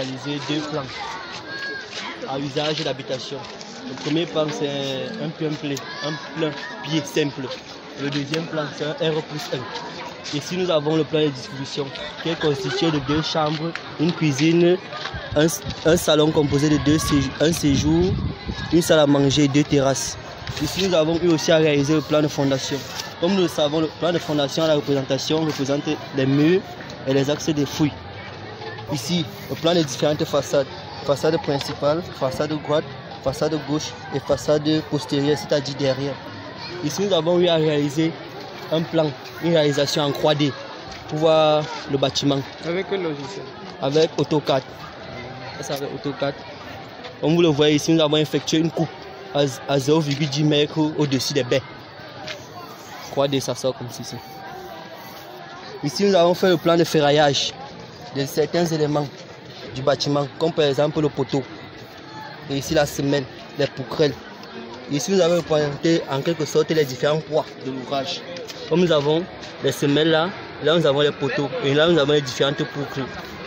réalisé deux plans à usage d'habitation. Le premier plan, c'est un plein pied simple. Le deuxième plan, c'est un R+1. Ici, nous avons le plan de distribution qui est constitué de 2 chambres, une cuisine, un salon composé de un séjour, une salle à manger et 2 terrasses. Ici, nous avons eu aussi à réaliser le plan de fondation. Comme nous le savons, le plan de fondation à la représentation représente les murs et les axes des fouilles. Ici, le plan des différentes façades. Façade principale, façade droite, façade gauche et façade postérieure, c'est-à-dire derrière. Ici, nous avons eu à réaliser un plan, une réalisation en 3D pour voir le bâtiment. Avec quel logiciel? Avec AutoCAD. Ça, c'est avec AutoCAD. Comme vous le voyez ici, nous avons effectué une coupe à 0,10 mètres au-dessus des baies. 3D, ça sort comme ceci. Ici, nous avons fait le plan de ferraillage de certains éléments du bâtiment, comme par exemple le poteau. Et ici, la semelle, les poutrelles. Ici, nous avons représenté en quelque sorte les différents poids de l'ouvrage. Comme nous avons les semelles là nous avons les poteaux, et là nous avons les différentes poutres.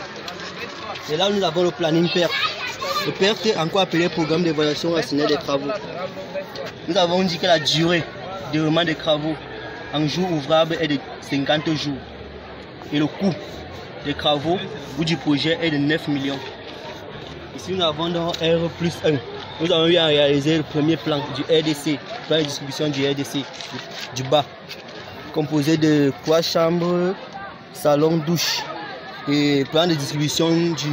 Et là nous avons le planning PERT. Le PERT est encore appelé programme d'évaluation rationnelle des travaux. Nous avons dit que la durée de déroulement des travaux en jours ouvrables est de 50 jours. Et le coût des travaux ou du projet est de 9 millions. Ici nous avons dans R+1. Nous avons eu à réaliser le premier plan du RDC, plan de distribution du RDC, du bas, composé de 3 chambres, salon, douche, et plan de distribution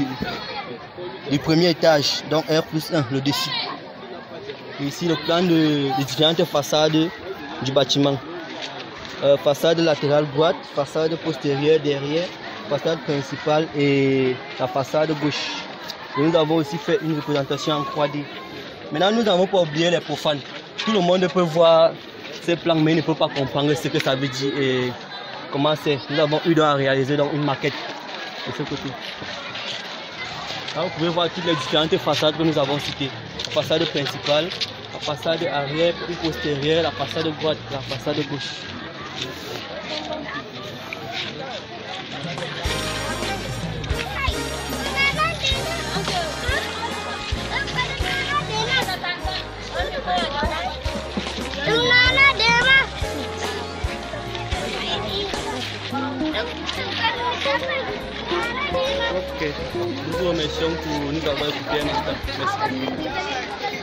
du premier étage, donc R+1, le dessus. Et ici le plan de différentes façades du bâtiment. Façade latérale droite, façade postérieure derrière, façade principale et la façade gauche. Et nous avons aussi fait une représentation en 3D. Maintenant, nous n'avons pas oublié les profanes. Tout le monde peut voir ces plans, mais il ne peut pas comprendre ce que ça veut dire et comment c'est. Nous avons eu à réaliser donc une maquette de ce côté. Là, vous pouvez voir toutes les différentes façades que nous avons citées. La façade principale, la façade arrière ou postérieure, la façade droite, la façade gauche. Ok. Nous vous remercions pour nous avoir écouté un instant. Merci.